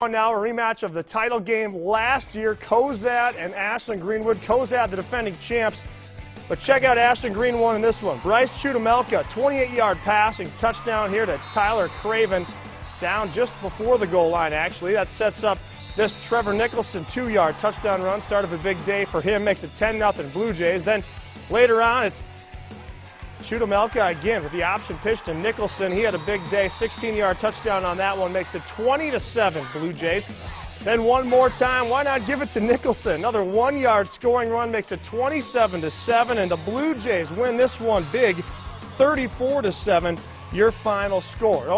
Now a rematch of the title game last year, Cozad and Ashland-Greenwood. Cozad, the defending champs. But check out Ashland-Greenwood in this one. Bryce Chudamelka, 28-yard passing touchdown here to Tyler Craven, down just before the goal line, actually. That sets up this Trevor Nicholson 2-yard touchdown run. Start of a big day for him, makes it 10-0 Blue Jays. Then later on, it's Chudamelka again with the option pitch to Nicholson. He had a big day, 16-yard touchdown on that one, makes it 20-7 Blue Jays. Then one more time, why not give it to Nicholson? Another 1-yard scoring run makes it 27-7, and the Blue Jays win this one big, 34-7, your final score.